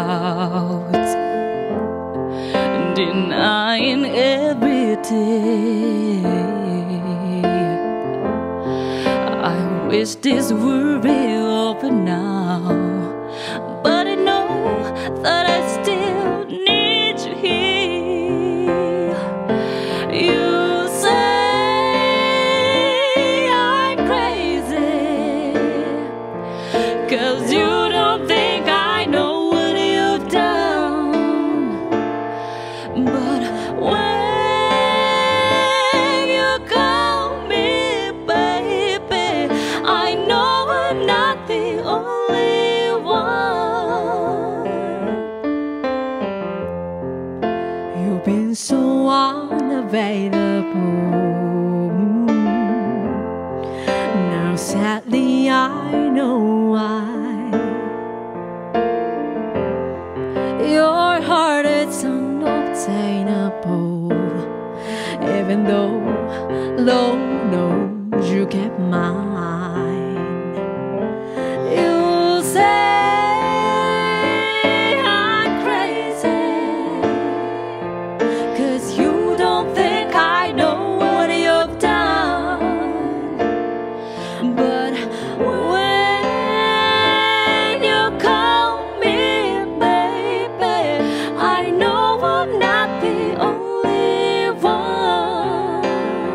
out, denying every day. I wish this would be over now, but I know that I still need you here. You say I'm crazy, 'cause you don't think I know what you've done. But when you call me baby, I know I'm not the only one. You've been so unavailable. Now sadly I know why. Your heart is unobtainable, even though Lord knows you kept mine. You say I'm crazy, 'cause you don't think I know what you've done. But when you call me baby, I know I'm not the only one.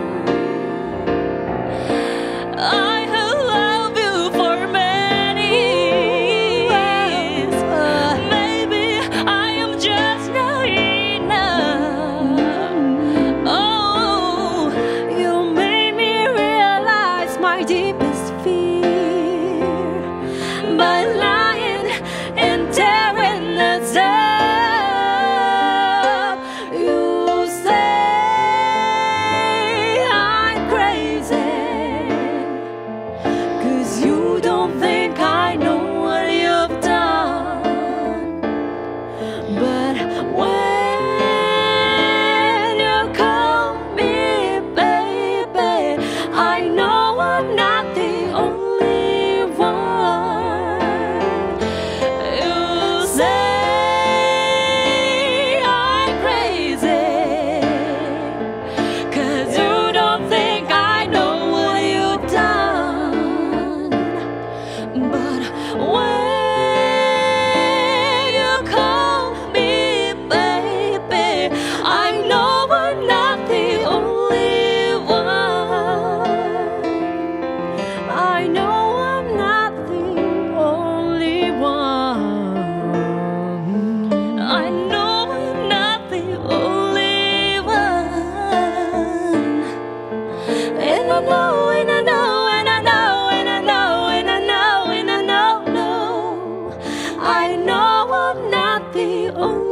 I have loved you for many years. Maybe I am just not enough. Oh, You made me realize my deepest fear by lying and tearing us up. You say I'm crazy, 'cause you don't think I know what you've done. But when you call me baby, I know I'm not the only one. you say I'm crazy, 'cause you don't think I know what you've done. But when you call me baby, I know I'm not the only one. I know I'm not the only one. I know I'm not the only one. And I know, and I know, and I know, and I know, and I know, and I know, I know I'm not the only